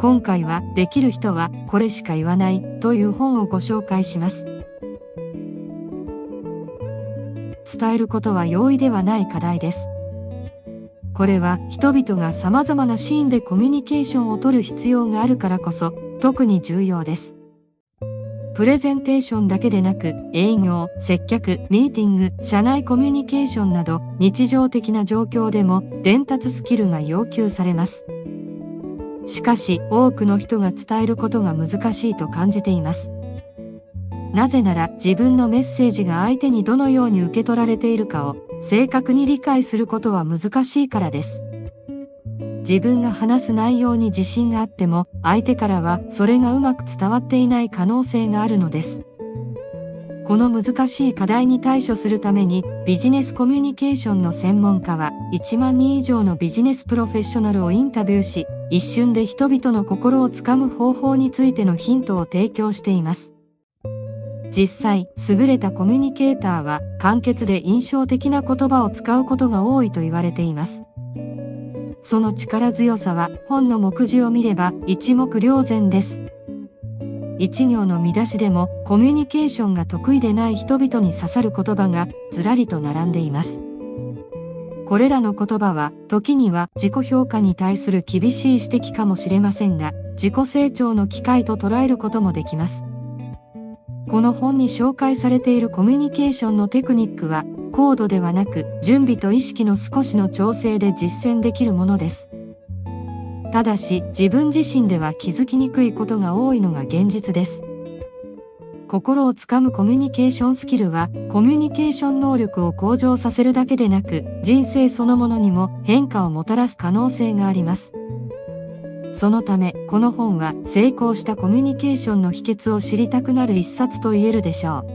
今回はできる人はこれしか言わないという本をご紹介します。伝えることは容易ではない課題です。これは人々が様々なシーンでコミュニケーションを取る必要があるからこそ特に重要です。プレゼンテーションだけでなく営業、接客、ミーティング、社内コミュニケーションなど日常的な状況でも伝達スキルが要求されます。しかし多くの人が伝えることが難しいと感じています。なぜなら自分のメッセージが相手にどのように受け取られているかを正確に理解することは難しいからです。自分が話す内容に自信があっても相手からはそれがうまく伝わっていない可能性があるのです。この難しい課題に対処するためにビジネスコミュニケーションの専門家は1万人以上のビジネスプロフェッショナルをインタビューし、一瞬で人々の心をつかむ方法についてのヒントを提供しています。実際、優れたコミュニケーターは簡潔で印象的な言葉を使うことが多いと言われています。その力強さは本の目次を見れば一目瞭然です。一行の見出しでもコミュニケーションが得意でない人々に刺さる言葉がずらりと並んでいます。これらの言葉は時には自己評価に対する厳しい指摘かもしれませんが、自己成長の機会と捉えることもできます。この本に紹介されているコミュニケーションのテクニックは、高度ではなく準備と意識の少しの調整で実践できるものです。ただし、自分自身では気づきにくいことが多いのが現実です。心をつかむコミュニケーションスキルは、コミュニケーション能力を向上させるだけでなく、人生そのものにも変化をもたらす可能性があります。そのため、この本は成功したコミュニケーションの秘訣を知りたくなる一冊と言えるでしょう。